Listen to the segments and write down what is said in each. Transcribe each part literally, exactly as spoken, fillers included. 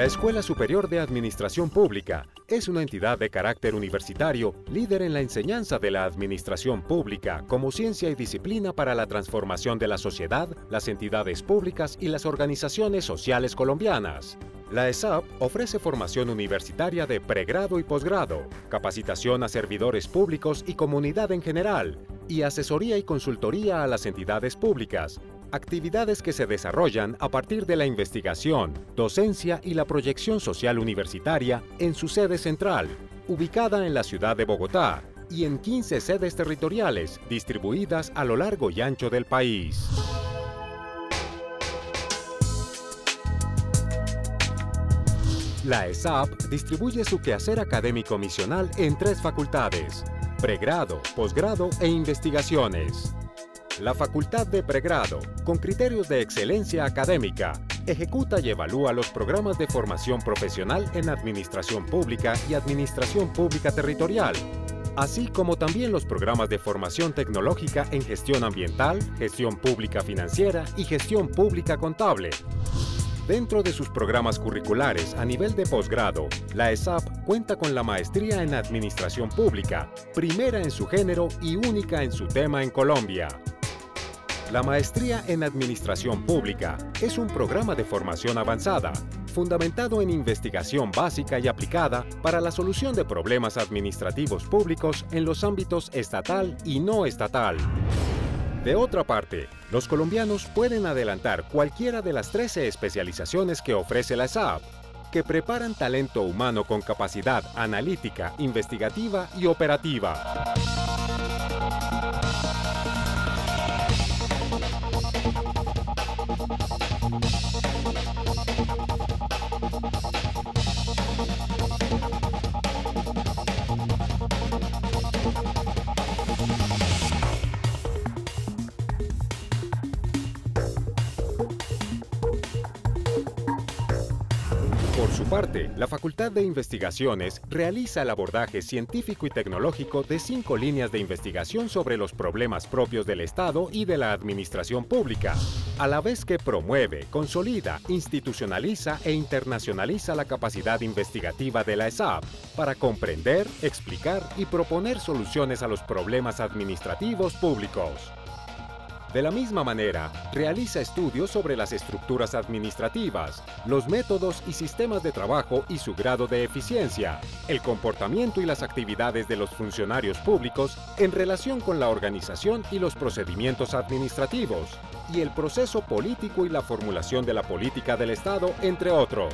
La Escuela Superior de Administración Pública es una entidad de carácter universitario, líder en la enseñanza de la administración pública como ciencia y disciplina para la transformación de la sociedad, las entidades públicas y las organizaciones sociales colombianas. La E S A P ofrece formación universitaria de pregrado y posgrado, capacitación a servidores públicos y comunidad en general, y asesoría y consultoría a las entidades públicas, actividades que se desarrollan a partir de la investigación, docencia y la proyección social universitaria en su sede central, ubicada en la ciudad de Bogotá, y en quince sedes territoriales distribuidas a lo largo y ancho del país. La E S A P distribuye su quehacer académico misional en tres facultades: pregrado, posgrado e investigaciones. La Facultad de Pregrado, con criterios de excelencia académica, ejecuta y evalúa los programas de formación profesional en Administración Pública y Administración Pública Territorial, así como también los programas de formación tecnológica en Gestión Ambiental, Gestión Pública Financiera y Gestión Pública Contable. Dentro de sus programas curriculares a nivel de posgrado, la E S A P cuenta con la Maestría en Administración Pública, primera en su género y única en su tema en Colombia. La Maestría en Administración Pública es un programa de formación avanzada, fundamentado en investigación básica y aplicada para la solución de problemas administrativos públicos en los ámbitos estatal y no estatal. De otra parte, los colombianos pueden adelantar cualquiera de las trece especializaciones que ofrece la E S A P, que preparan talento humano con capacidad analítica, investigativa y operativa. Por su parte, la Facultad de Investigaciones realiza el abordaje científico y tecnológico de cinco líneas de investigación sobre los problemas propios del Estado y de la administración pública, a la vez que promueve, consolida, institucionaliza e internacionaliza la capacidad investigativa de la E S A P para comprender, explicar y proponer soluciones a los problemas administrativos públicos. De la misma manera, realiza estudios sobre las estructuras administrativas, los métodos y sistemas de trabajo y su grado de eficiencia, el comportamiento y las actividades de los funcionarios públicos en relación con la organización y los procedimientos administrativos, y el proceso político y la formulación de la política del Estado, entre otros.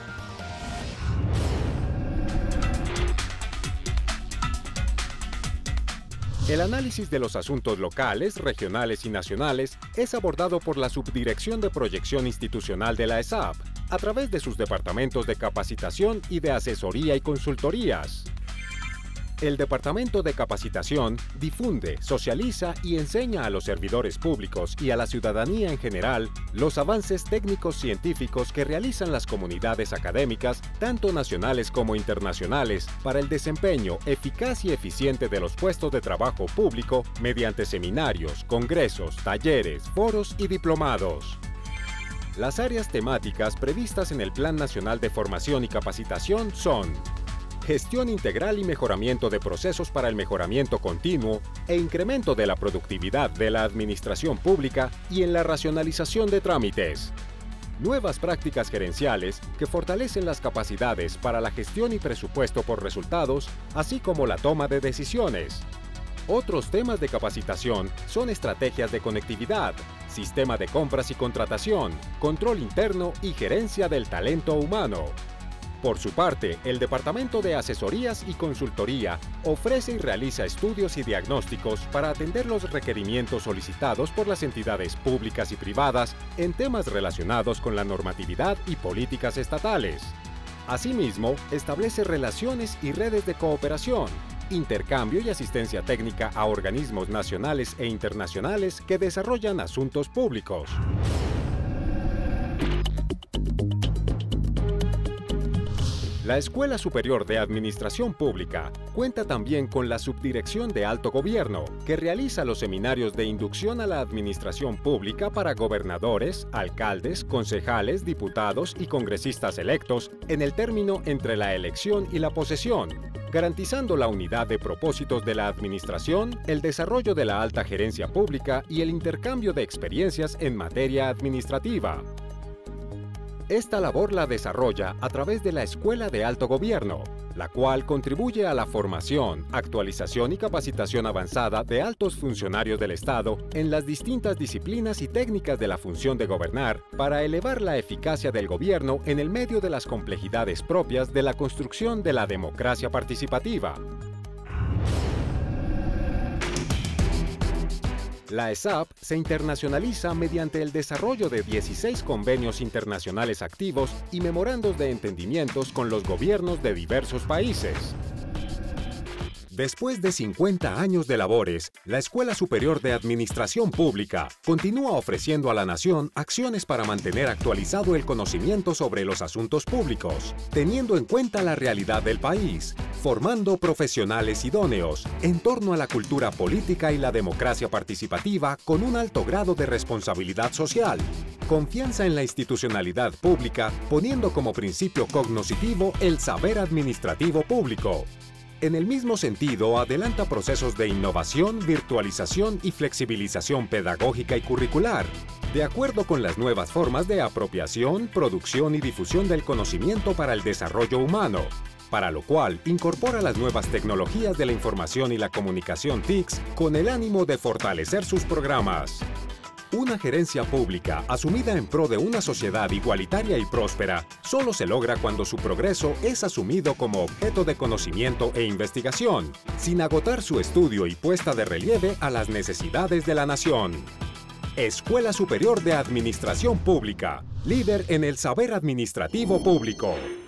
El análisis de los asuntos locales, regionales y nacionales es abordado por la Subdirección de Proyección Institucional de la E S A P, a través de sus departamentos de capacitación y de asesoría y consultorías. El Departamento de Capacitación difunde, socializa y enseña a los servidores públicos y a la ciudadanía en general los avances técnicos científicos que realizan las comunidades académicas, tanto nacionales como internacionales, para el desempeño eficaz y eficiente de los puestos de trabajo público mediante seminarios, congresos, talleres, foros y diplomados. Las áreas temáticas previstas en el Plan Nacional de Formación y Capacitación son: gestión integral y mejoramiento de procesos para el mejoramiento continuo e incremento de la productividad de la administración pública y en la racionalización de trámites. Nuevas prácticas gerenciales que fortalecen las capacidades para la gestión y presupuesto por resultados, así como la toma de decisiones. Otros temas de capacitación son estrategias de conectividad, sistema de compras y contratación, control interno y gerencia del talento humano. Por su parte, el Departamento de Asesorías y Consultoría ofrece y realiza estudios y diagnósticos para atender los requerimientos solicitados por las entidades públicas y privadas en temas relacionados con la normatividad y políticas estatales. Asimismo, establece relaciones y redes de cooperación, intercambio y asistencia técnica a organismos nacionales e internacionales que desarrollan asuntos públicos. La Escuela Superior de Administración Pública cuenta también con la Subdirección de Alto Gobierno, que realiza los seminarios de inducción a la administración pública para gobernadores, alcaldes, concejales, diputados y congresistas electos en el término entre la elección y la posesión, garantizando la unidad de propósitos de la administración, el desarrollo de la alta gerencia pública y el intercambio de experiencias en materia administrativa. Esta labor la desarrolla a través de la Escuela de Alto Gobierno, la cual contribuye a la formación, actualización y capacitación avanzada de altos funcionarios del Estado en las distintas disciplinas y técnicas de la función de gobernar para elevar la eficacia del gobierno en el medio de las complejidades propias de la construcción de la democracia participativa. La E S A P se internacionaliza mediante el desarrollo de dieciséis convenios internacionales activos y memorandos de entendimientos con los gobiernos de diversos países. Después de cincuenta años de labores, la Escuela Superior de Administración Pública continúa ofreciendo a la nación acciones para mantener actualizado el conocimiento sobre los asuntos públicos, teniendo en cuenta la realidad del país, formando profesionales idóneos en torno a la cultura política y la democracia participativa con un alto grado de responsabilidad social, confianza en la institucionalidad pública, poniendo como principio cognoscitivo el saber administrativo público. En el mismo sentido, adelanta procesos de innovación, virtualización y flexibilización pedagógica y curricular, de acuerdo con las nuevas formas de apropiación, producción y difusión del conocimiento para el desarrollo humano, para lo cual incorpora las nuevas tecnologías de la información y la comunicación T I C S con el ánimo de fortalecer sus programas. Una gerencia pública asumida en pro de una sociedad igualitaria y próspera solo se logra cuando su progreso es asumido como objeto de conocimiento e investigación, sin agotar su estudio y puesta de relieve a las necesidades de la nación. Escuela Superior de Administración Pública, líder en el saber administrativo público.